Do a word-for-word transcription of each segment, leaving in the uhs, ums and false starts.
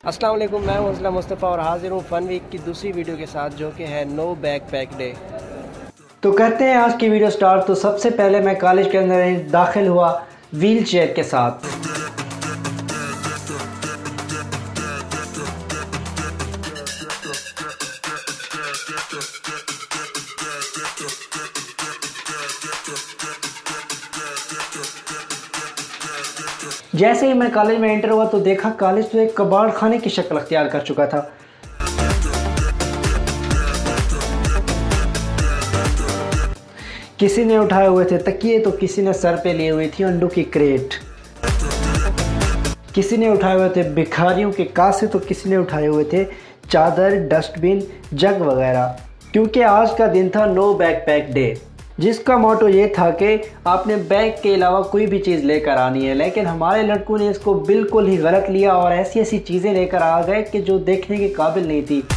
अस्सलाम वालेकुम, मैं हूं मुस्तफ़ा और हाजिर हूं फन वीक की दूसरी वीडियो के साथ जो कि है नो बैकपैक डे। तो करते हैं आज की वीडियो स्टार्ट। तो सबसे पहले मैं कॉलेज के अंदर दाखिल हुआ व्हील चेयर के साथ। जैसे ही मैं कॉलेज में एंटर हुआ तो देखा कॉलेज तो एक कबाड़ खाने की शक्ल अख्तियार कर चुका था। किसी ने उठाए हुए थे तकिए तो किसी ने सर पे लिए हुई थी अंडों की क्रेट, किसी ने उठाए हुए थे भिखारियों के कासे तो किसी ने उठाए हुए थे चादर, डस्टबिन, जग वगैरह। क्योंकि आज का दिन था नो बैकपैक डे, जिसका मोटो ये था कि आपने बैग के अलावा कोई भी चीज़ लेकर आनी है। लेकिन हमारे लड़कों ने इसको बिल्कुल ही गलत लिया और ऐसी ऐसी चीज़ें लेकर आ गए कि जो देखने के काबिल नहीं थी।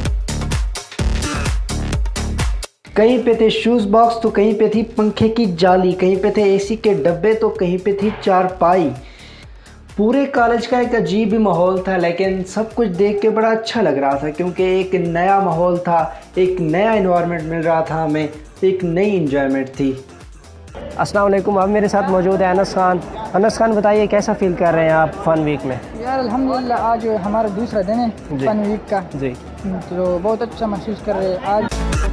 कहीं पे थे शूज़ बॉक्स तो कहीं पे थी पंखे की जाली, कहीं पे थे एसी के डब्बे तो कहीं पे थी चारपाई। पूरे कॉलेज का एक अजीब ही माहौल था, लेकिन सब कुछ देख के बड़ा अच्छा लग रहा था क्योंकि एक नया माहौल था, एक नया एनवायरनमेंट मिल रहा था हमें, एक नई इंजॉयमेंट थी। अस्सलाम वालेकुम, अब मेरे साथ मौजूद है अनस खान। अनस खान बताइए कैसा फील कर रहे हैं आप फन वीक में? यार अल्हम्दुलिल्लाह आज हमारा दूसरा दिन है फन वीक का जी, तो बहुत अच्छा महसूस कर रहे हैं आज।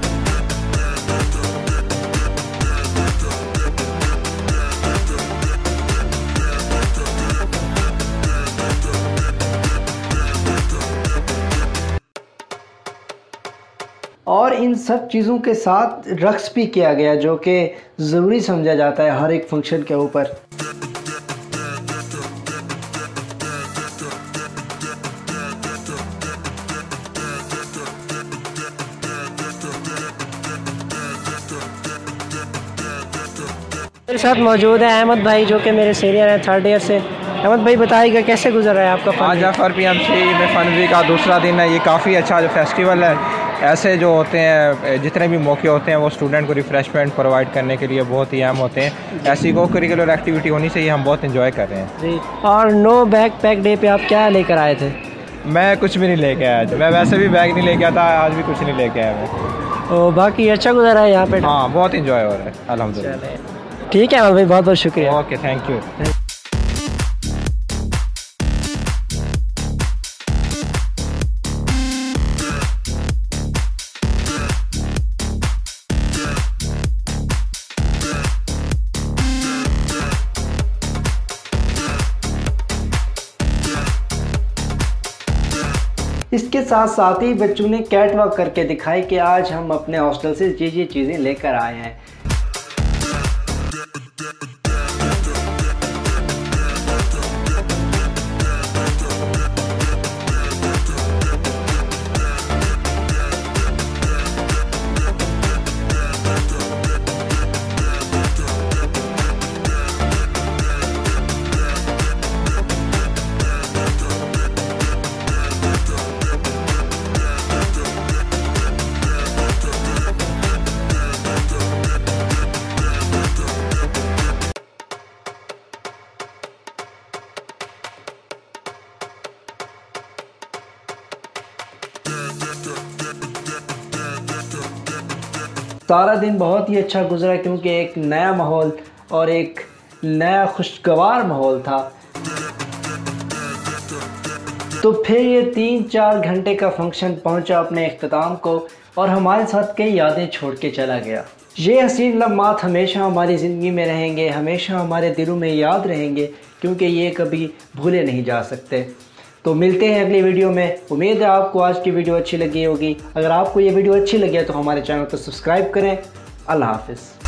और इन सब चीज़ों के साथ रक्स भी किया गया जो कि ज़रूरी समझा जाता है हर एक फंक्शन के ऊपर। मेरे साथ मौजूद है अहमद भाई जो कि मेरे सीनियर हैं थर्ड ईयर से। अहमद भाई बताइएगा कैसे गुजर रहा है आपका फन? आज F R P M C में फन वीक का दूसरा दिन है। ये काफ़ी अच्छा जो फेस्टिवल है, ऐसे जो होते हैं जितने भी मौके होते हैं वो स्टूडेंट को रिफ़्रेशमेंट प्रोवाइड करने के लिए बहुत ही अहम होते हैं। ऐसी को करिकुलर एक्टिविटी होनी चाहिए, हम बहुत इंजॉय कर रहे हैं जी। और नो बैकपैक डे पे आप क्या लेकर आए थे? मैं कुछ भी नहीं लेके आया, मैं वैसे भी बैग नहीं लेके आता, आज भी कुछ नहीं लेके आया मैं। ओ, बाकी अच्छा गुजर रहा है यहाँ पे? हाँ, बहुत इंजॉय हो रहा है अल्हम्दुलिल्लाह। ठीक है अहमद भाई, बहुत बहुत शुक्रिया। Okay, thank you. इसके साथ साथ ही बच्चों ने कैट वॉक करके दिखाई कि आज हम अपने हॉस्टल से ये ये चीज़ें लेकर आए हैं। सारा दिन बहुत ही अच्छा गुजरा क्योंकि एक नया माहौल और एक नया खुशगवार माहौल था। तो फिर ये तीन चार घंटे का फंक्शन पहुंचा अपने इख्तिताम को और हमारे साथ कई यादें छोड़ के चला गया। ये हसीन लम्हात हमेशा हमारी ज़िंदगी में रहेंगे, हमेशा हमारे दिलों में याद रहेंगे क्योंकि ये कभी भूले नहीं जा सकते। तो मिलते हैं अगली वीडियो में। उम्मीद है आपको आज की वीडियो अच्छी लगी होगी। अगर आपको ये वीडियो अच्छी लगी है तो हमारे चैनल को सब्सक्राइब करें। अल्लाह हाफ़िज़।